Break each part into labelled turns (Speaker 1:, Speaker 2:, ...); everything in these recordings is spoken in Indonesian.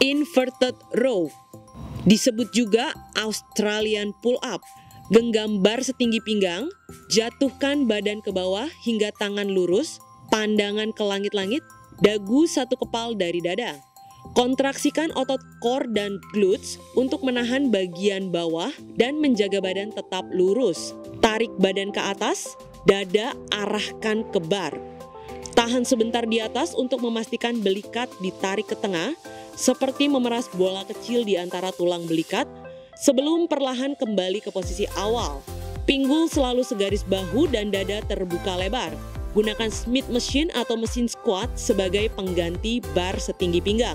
Speaker 1: Inverted row, disebut juga Australian pull up. Genggam bar setinggi pinggang, jatuhkan badan ke bawah hingga tangan lurus, pandangan ke langit-langit, dagu satu kepal dari dada. Kontraksikan otot core dan glutes untuk menahan bagian bawah dan menjaga badan tetap lurus. Tarik badan ke atas, dada arahkan ke bar. Tahan sebentar di atas untuk memastikan belikat ditarik ke tengah, seperti memeras bola kecil di antara tulang belikat, sebelum perlahan kembali ke posisi awal. Pinggul selalu segaris bahu dan dada terbuka lebar. Gunakan Smith machine atau mesin squat sebagai pengganti bar setinggi pinggang.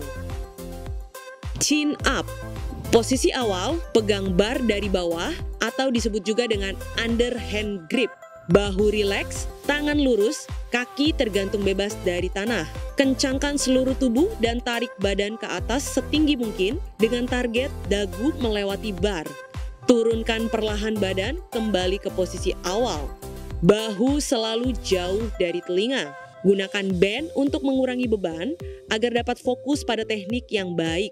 Speaker 1: Chin up, posisi awal pegang bar dari bawah atau disebut juga dengan underhand grip. Bahu rileks, tangan lurus, kaki tergantung bebas dari tanah. Kencangkan seluruh tubuh dan tarik badan ke atas setinggi mungkin dengan target dagu melewati bar. Turunkan perlahan badan kembali ke posisi awal. Bahu selalu jauh dari telinga. Gunakan band untuk mengurangi beban agar dapat fokus pada teknik yang baik.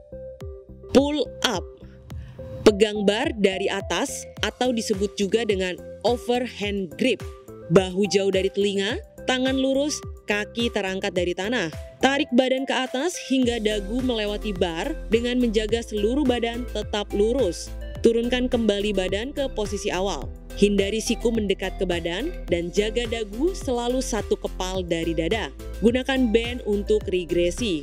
Speaker 1: Pull up, pegang bar dari atas atau disebut juga dengan overhand grip. Bahu jauh dari telinga, tangan lurus, kaki terangkat dari tanah. Tarik badan ke atas hingga dagu melewati bar dengan menjaga seluruh badan tetap lurus. Turunkan kembali badan ke posisi awal. Hindari siku mendekat ke badan dan jaga dagu selalu satu kepal dari dada. Gunakan band untuk regresi.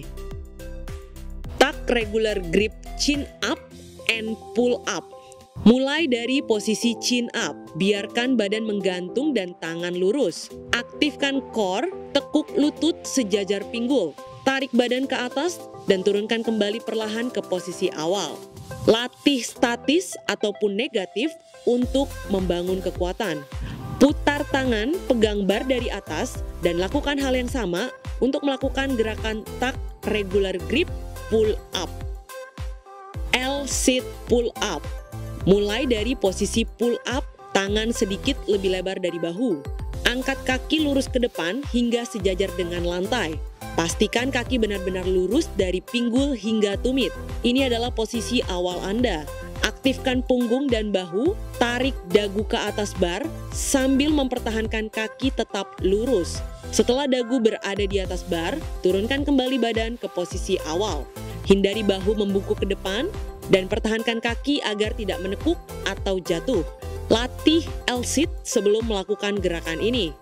Speaker 1: Tuck regular grip chin up and pull up. Mulai dari posisi chin up, biarkan badan menggantung dan tangan lurus. Aktifkan core, tekuk lutut sejajar pinggul. Tarik badan ke atas dan turunkan kembali perlahan ke posisi awal. Latih statis ataupun negatif untuk membangun kekuatan. Putar tangan, pegang bar dari atas, dan lakukan hal yang sama untuk melakukan gerakan tuck regular grip pull up. L-sit pull up. Mulai dari posisi pull up, tangan sedikit lebih lebar dari bahu. Angkat kaki lurus ke depan hingga sejajar dengan lantai. Pastikan kaki benar-benar lurus dari pinggul hingga tumit. Ini adalah posisi awal Anda. Aktifkan punggung dan bahu, tarik dagu ke atas bar sambil mempertahankan kaki tetap lurus. Setelah dagu berada di atas bar, turunkan kembali badan ke posisi awal. Hindari bahu membungkuk ke depan dan pertahankan kaki agar tidak menekuk atau jatuh. Latih L-sit sebelum melakukan gerakan ini.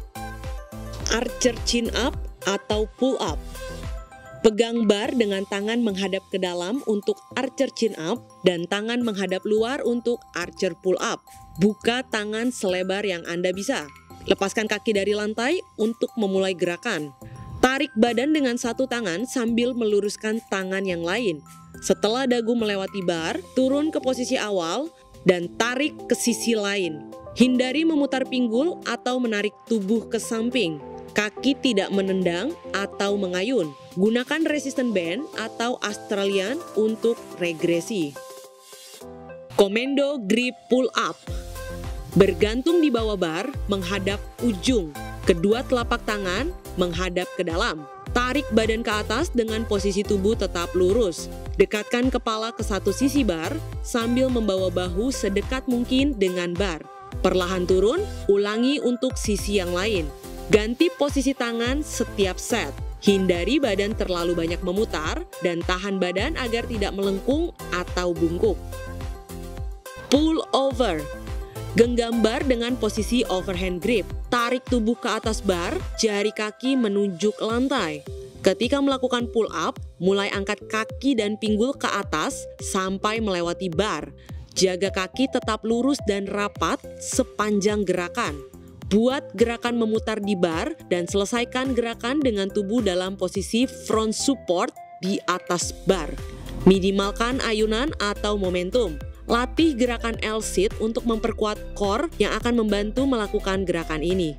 Speaker 1: Archer chin up atau pull up. Pegang bar dengan tangan menghadap ke dalam untuk archer chin up dan tangan menghadap luar untuk archer pull up. Buka tangan selebar yang Anda bisa. Lepaskan kaki dari lantai untuk memulai gerakan. Tarik badan dengan satu tangan sambil meluruskan tangan yang lain. Setelah dagu melewati bar, turun ke posisi awal dan tarik ke sisi lain. Hindari memutar pinggul atau menarik tubuh ke samping. Kaki tidak menendang atau mengayun. Gunakan resistance band atau Australian untuk regresi. Komando grip pull up. Bergantung di bawah bar, menghadap ujung. Kedua telapak tangan menghadap ke dalam. Tarik badan ke atas dengan posisi tubuh tetap lurus. Dekatkan kepala ke satu sisi bar sambil membawa bahu sedekat mungkin dengan bar. Perlahan turun, ulangi untuk sisi yang lain. Ganti posisi tangan setiap set. Hindari badan terlalu banyak memutar dan tahan badan agar tidak melengkung atau bungkuk. Pull over. Genggam bar dengan posisi overhand grip. Tarik tubuh ke atas bar, jari kaki menunjuk lantai. Ketika melakukan pull up, mulai angkat kaki dan pinggul ke atas sampai melewati bar. Jaga kaki tetap lurus dan rapat sepanjang gerakan. Buat gerakan memutar di bar dan selesaikan gerakan dengan tubuh dalam posisi front support di atas bar. Minimalkan ayunan atau momentum. Latih gerakan L-sit untuk memperkuat core yang akan membantu melakukan gerakan ini.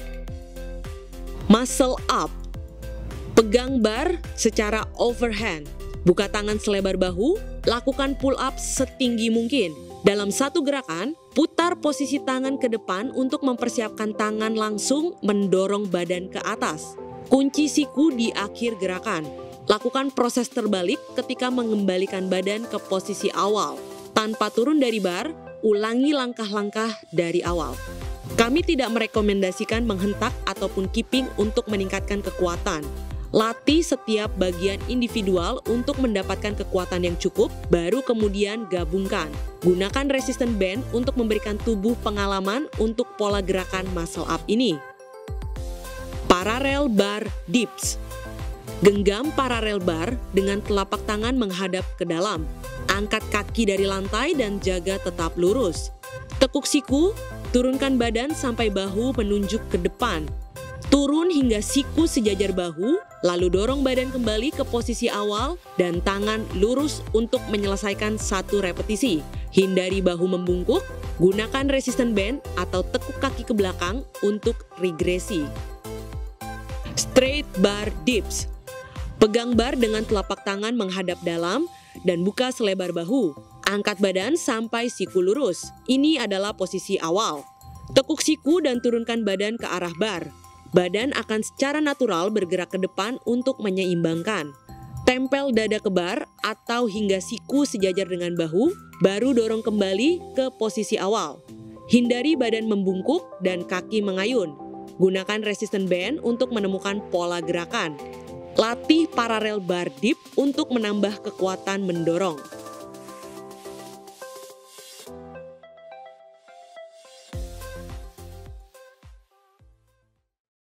Speaker 1: Muscle up. Pegang bar secara overhand. Buka tangan selebar bahu, lakukan pull up setinggi mungkin. Dalam satu gerakan, putar posisi tangan ke depan untuk mempersiapkan tangan langsung mendorong badan ke atas. Kunci siku di akhir gerakan. Lakukan proses terbalik ketika mengembalikan badan ke posisi awal. Tanpa turun dari bar, ulangi langkah-langkah dari awal. Kami tidak merekomendasikan menghentak ataupun keeping untuk meningkatkan kekuatan. Latih setiap bagian individual untuk mendapatkan kekuatan yang cukup, baru kemudian gabungkan. Gunakan resistance band untuk memberikan tubuh pengalaman untuk pola gerakan muscle up ini. Parallel bar dips. Genggam paralel bar dengan telapak tangan menghadap ke dalam. Angkat kaki dari lantai dan jaga tetap lurus. Tekuk siku, turunkan badan sampai bahu menunjuk ke depan. Turun hingga siku sejajar bahu, lalu dorong badan kembali ke posisi awal dan tangan lurus untuk menyelesaikan satu repetisi. Hindari bahu membungkuk, gunakan resistance band atau tekuk kaki ke belakang untuk regresi. Straight bar dips. Pegang bar dengan telapak tangan menghadap dalam dan buka selebar bahu. Angkat badan sampai siku lurus. Ini adalah posisi awal. Tekuk siku dan turunkan badan ke arah bar. Badan akan secara natural bergerak ke depan untuk menyeimbangkan. Tempel dada ke bar atau hingga siku sejajar dengan bahu, baru dorong kembali ke posisi awal. Hindari badan membungkuk dan kaki mengayun. Gunakan resistance band untuk menemukan pola gerakan. Latih parallel bar dip untuk menambah kekuatan mendorong.